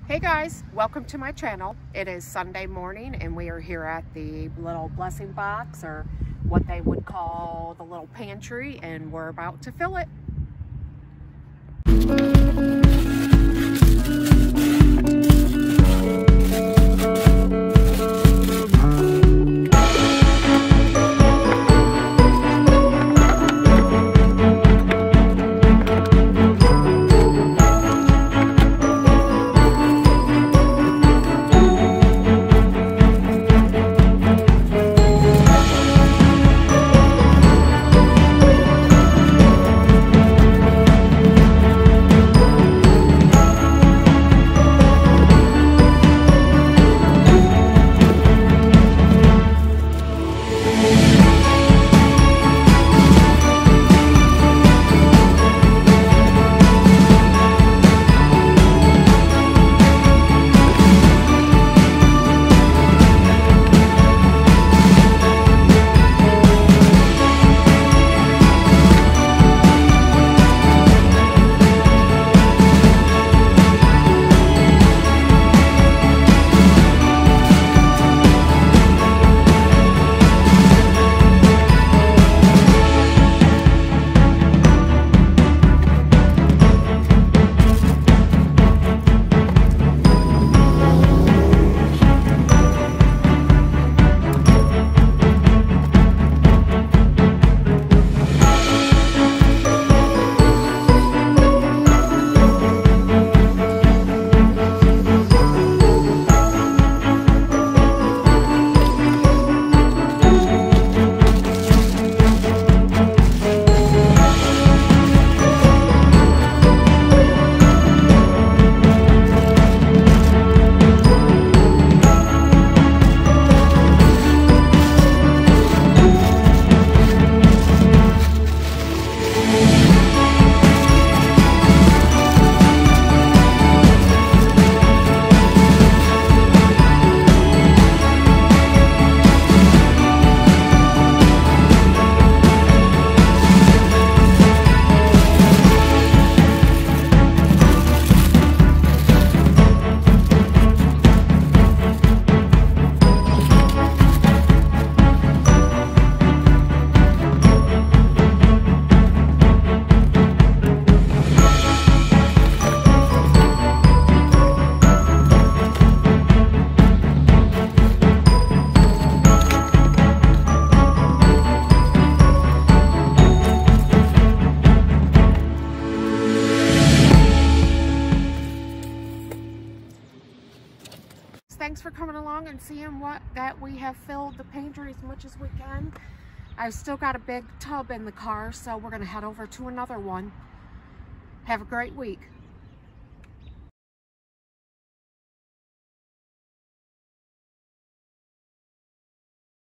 Hey guys, welcome to my channel. It is Sunday morning and we are here at the little blessing box, or what they would call the little pantry, and we're about to fill it. Thanks for coming along and seeing that we have filled the pantry as much as we can. I've still got a big tub in the car, so we're going to head over to another one. Have a great week.